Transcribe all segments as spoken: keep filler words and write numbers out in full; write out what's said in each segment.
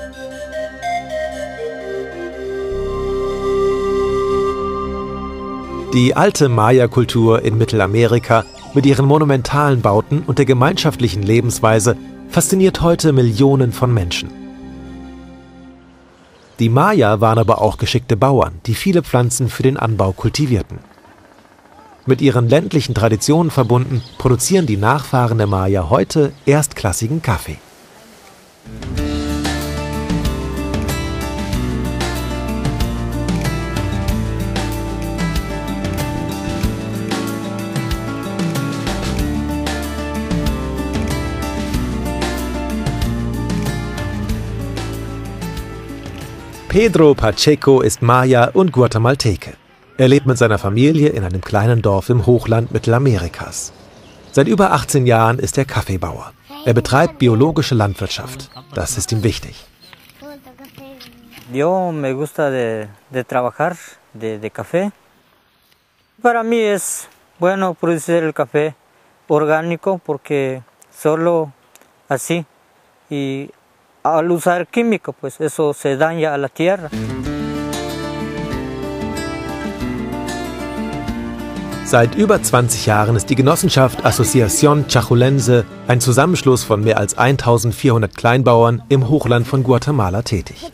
Die alte Maya-Kultur in Mittelamerika mit ihren monumentalen Bauten und der gemeinschaftlichen Lebensweise fasziniert heute Millionen von Menschen. Die Maya waren aber auch geschickte Bauern, die viele Pflanzen für den Anbau kultivierten. Mit ihren ländlichen Traditionen verbunden, produzieren die Nachfahren der Maya heute erstklassigen Kaffee. Pedro Pacheco ist Maya und Guatemalteke. Er lebt mit seiner Familie in einem kleinen Dorf im Hochland Mittelamerikas. Seit über achtzehn Jahren ist er Kaffeebauer. Er betreibt biologische Landwirtschaft. Das ist ihm wichtig. Yo me gusta de, de trabajar de, de café. Para mí es bueno producir el café orgánico porque solo así y al usar químico, pues eso se daña a la tierra. Seit über zwanzig Jahren ist die Genossenschaft Asociación Chajulense ein Zusammenschluss von mehr als eintausendvierhundert Kleinbauern im Hochland von Guatemala tätig.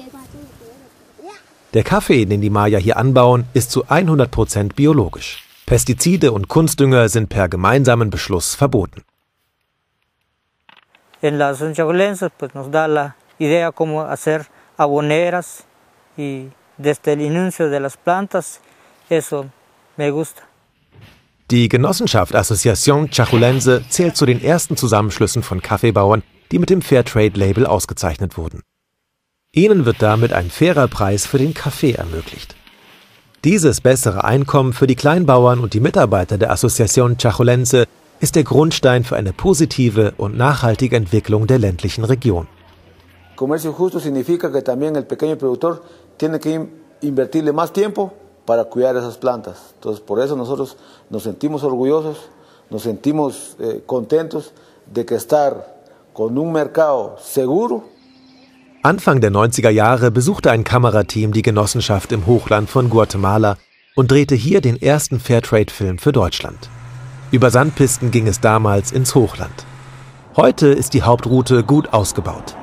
Der Kaffee, den die Maya hier anbauen, ist zu hundert Prozent biologisch. Pestizide und Kunstdünger sind per gemeinsamen Beschluss verboten. En la Asociación Chajulense pues nos da la idea cómo hacer aboneras y desde el inicio de las plantas, eso me gusta. Die Genossenschaft Asociación Chajulense zählt zu den ersten Zusammenschlüssen von Kaffeebauern, die mit dem Fairtrade-Label ausgezeichnet wurden. Ihnen wird damit ein fairer Preis für den Kaffee ermöglicht. Dieses bessere Einkommen für die Kleinbauern und die Mitarbeiter der Asociación Chajulense ist der Grundstein für eine positive und nachhaltige Entwicklung der ländlichen Region. Comercio justo significa que también el pequeño productor tiene que invertirle más tiempo para cuidar esas plantas. Entonces, por eso nosotros nos sentimos orgullosos, nos sentimos eh, contentos de que estar con un mercado seguro. Anfang der neunziger Jahre besuchte ein Kamerateam die Genossenschaft im Hochland von Guatemala und drehte hier den ersten Fairtrade-Film für Deutschland. Über Sandpisten ging es damals ins Hochland. Heute ist die Hauptroute gut ausgebaut.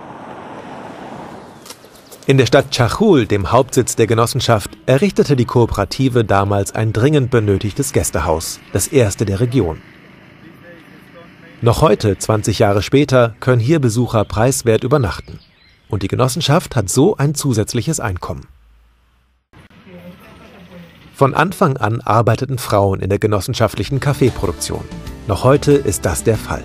In der Stadt Chajul, dem Hauptsitz der Genossenschaft, errichtete die Kooperative damals ein dringend benötigtes Gästehaus, das erste der Region. Noch heute, zwanzig Jahre später, können hier Besucher preiswert übernachten. Und die Genossenschaft hat so ein zusätzliches Einkommen. Von Anfang an arbeiteten Frauen in der genossenschaftlichen Kaffeeproduktion. Noch heute ist das der Fall.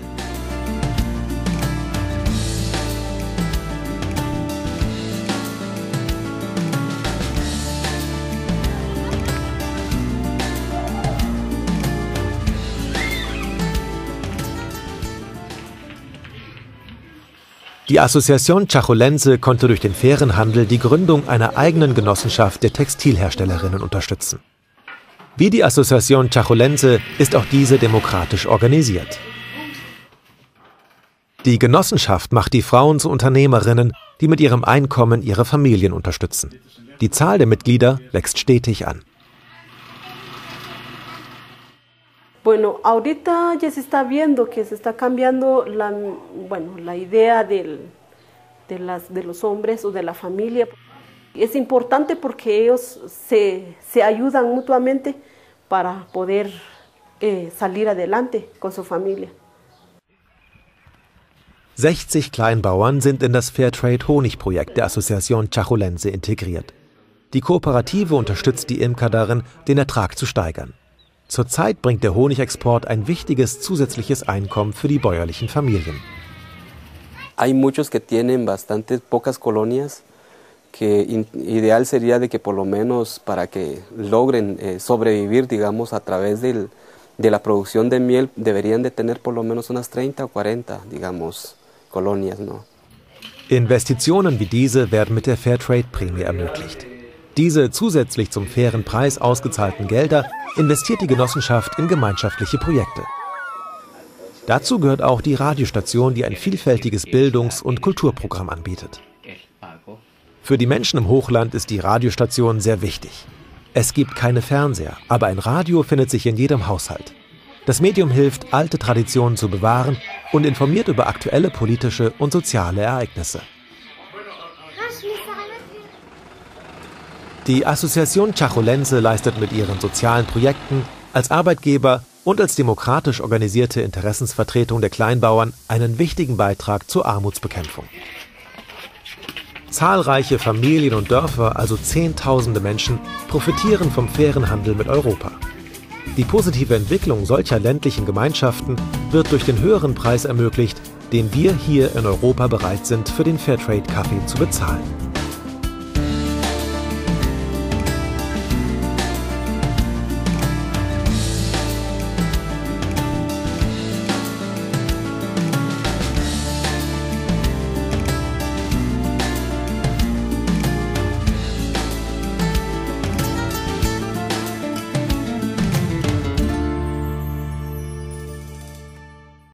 Die Asociación Chajulense konnte durch den fairen Handel die Gründung einer eigenen Genossenschaft der Textilherstellerinnen unterstützen. Wie die Asociación Chajulense ist auch diese demokratisch organisiert. Die Genossenschaft macht die Frauen zu Unternehmerinnen, die mit ihrem Einkommen ihre Familien unterstützen. Die Zahl der Mitglieder wächst stetig an. Bueno, ahorita ya se está viendo que se está cambiando la, bueno, la idea del, de, las, de los hombres o de la familia. Es importante porque ellos se, se ayudan mutuamente para poder eh, salir adelante con su familia. sechzig Kleinbauern sind in das Fairtrade-Honigprojekt der Asociación Chajulense integriert. Die Kooperative unterstützt die Imker darin, den Ertrag zu steigern. Zurzeit bringt der Honigexport ein wichtiges zusätzliches Einkommen für die bäuerlichen Familien. Hay muchos que tienen bastante pocas colonias, que ideal sería de que por lo menos para que logren eh, sobrevivir, digamos, a través del, de la producción de miel, deberían de tener por lo menos unas treinta o cuarenta, digamos, colonias, ¿no? Investitionen wie diese werden mit der Fairtrade-Prämie ermöglicht. Diese zusätzlich zum fairen Preis ausgezahlten Gelder investiert die Genossenschaft in gemeinschaftliche Projekte. Dazu gehört auch die Radiostation, die ein vielfältiges Bildungs- und Kulturprogramm anbietet. Für die Menschen im Hochland ist die Radiostation sehr wichtig. Es gibt keine Fernseher, aber ein Radio findet sich in jedem Haushalt. Das Medium hilft, alte Traditionen zu bewahren und informiert über aktuelle politische und soziale Ereignisse. Die Asociación Chajuelense leistet mit ihren sozialen Projekten als Arbeitgeber und als demokratisch organisierte Interessensvertretung der Kleinbauern einen wichtigen Beitrag zur Armutsbekämpfung. Zahlreiche Familien und Dörfer, also Zehntausende Menschen, profitieren vom fairen Handel mit Europa. Die positive Entwicklung solcher ländlichen Gemeinschaften wird durch den höheren Preis ermöglicht, den wir hier in Europa bereit sind, für den Fairtrade-Kaffee zu bezahlen.